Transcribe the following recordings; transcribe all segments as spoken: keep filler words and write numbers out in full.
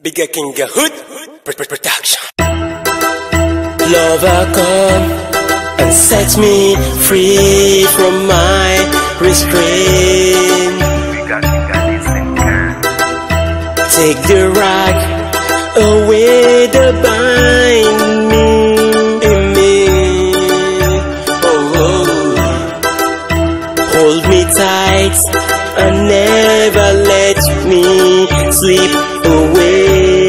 Bigger King Hood Production. Lover, come and set me free from my restraint. Take the rag away that bind me in me. Oh, oh. Hold me tight and never let me slip away.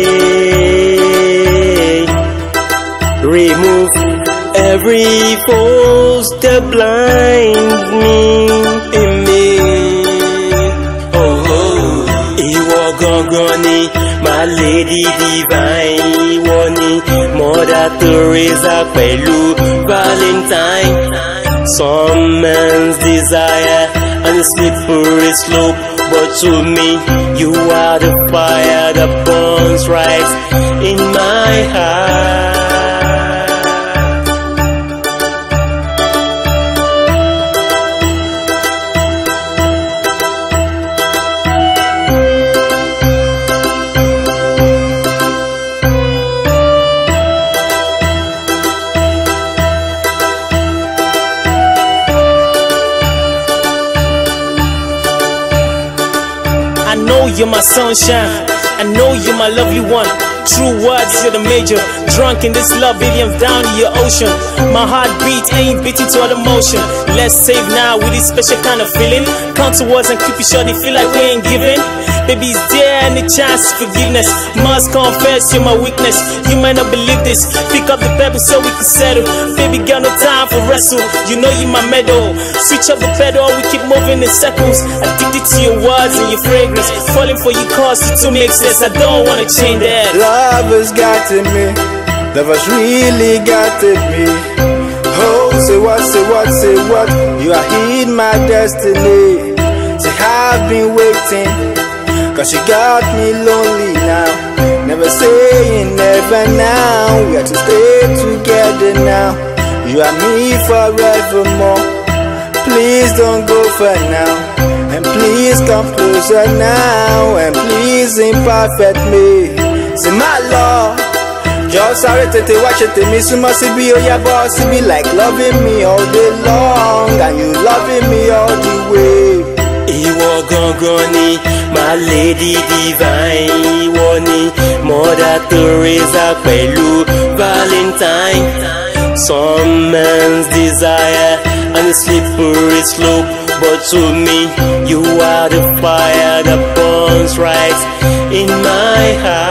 Remove every force that blinds me in me. Oh, oh. Ìwọ gangan ni my lady divine. Ìwọ ni Mother Teresa pẹ̀lú Valentine. Some man's desire and a slippery slope, but to me you are the fire that burns right in my heart. I know you're my sunshine, I know you're my lovely one. True words, you're the major. Drunk in this love, baby, I'm down in your ocean. My heartbeat ain't beating to other motion. Let's save now with this special kind of feeling. Count towards and keep it short, they feel like we ain't giving. Baby, is there any chance of forgiveness? Must confess, you're my weakness. You might not believe this. Pick up the pebble so we can settle. Baby, got no time for wrestle. You know you my medal. Switch up the pedal, we keep moving in circles. Addicted to your words and your fragrance. Falling for you cause you to make sense. I don't wanna change that. Love has got to me. Love has really got to me. Oh, say what, say what, say what. You are in my destiny. Say I've been waiting, cause you got me lonely now. Never saying never now. We have to stay together now. You and me forevermore. Please don't go for now. And please come closer now. And please imperfect me. Say my love, just sorry to watch it to me. So must be oh yeah boss, be like loving me all day long. And you loving me all the way. Ìwọ gangan ni my lady divine. Ìwọ ni Mother Teresa pẹ̀lú Valentine. Some man's desire and a slippery slope, but to me you are the fire that burns right in my heart.